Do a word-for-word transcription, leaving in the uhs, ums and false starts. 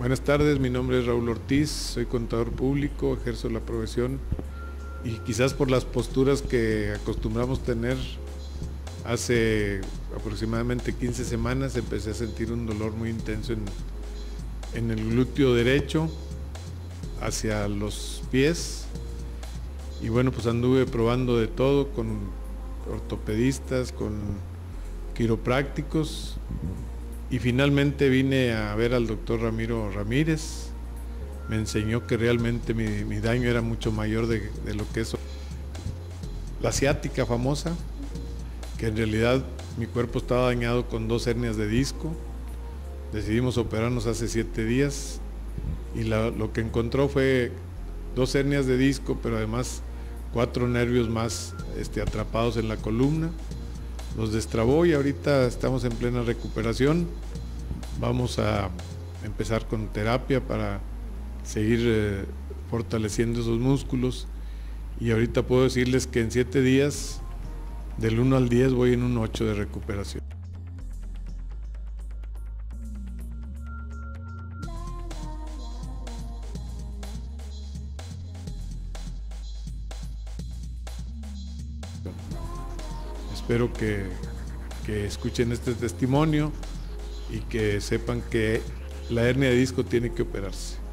Buenas tardes, mi nombre es Raúl Ortiz, soy contador público, ejerzo la profesión y quizás por las posturas que acostumbramos tener, hace aproximadamente quince semanas empecé a sentir un dolor muy intenso en, en el glúteo derecho hacia los pies y bueno, pues anduve probando de todo con ortopedistas, con quiroprácticos y finalmente vine a ver al doctor Ramiro Ramírez. Me enseñó que realmente mi, mi daño era mucho mayor de, de lo que es la ciática famosa, que en realidad mi cuerpo estaba dañado con dos hernias de disco. Decidimos operarnos hace siete días y la, lo que encontró fue dos hernias de disco, pero además cuatro nervios más este, atrapados en la columna. Los destrabó y ahorita estamos en plena recuperación. Vamos a empezar con terapia para seguir eh, fortaleciendo esos músculos y ahorita puedo decirles que en siete días, del uno al diez, voy en un ocho de recuperación. Espero que, que escuchen este testimonio y que sepan que la hernia de disco tiene que operarse.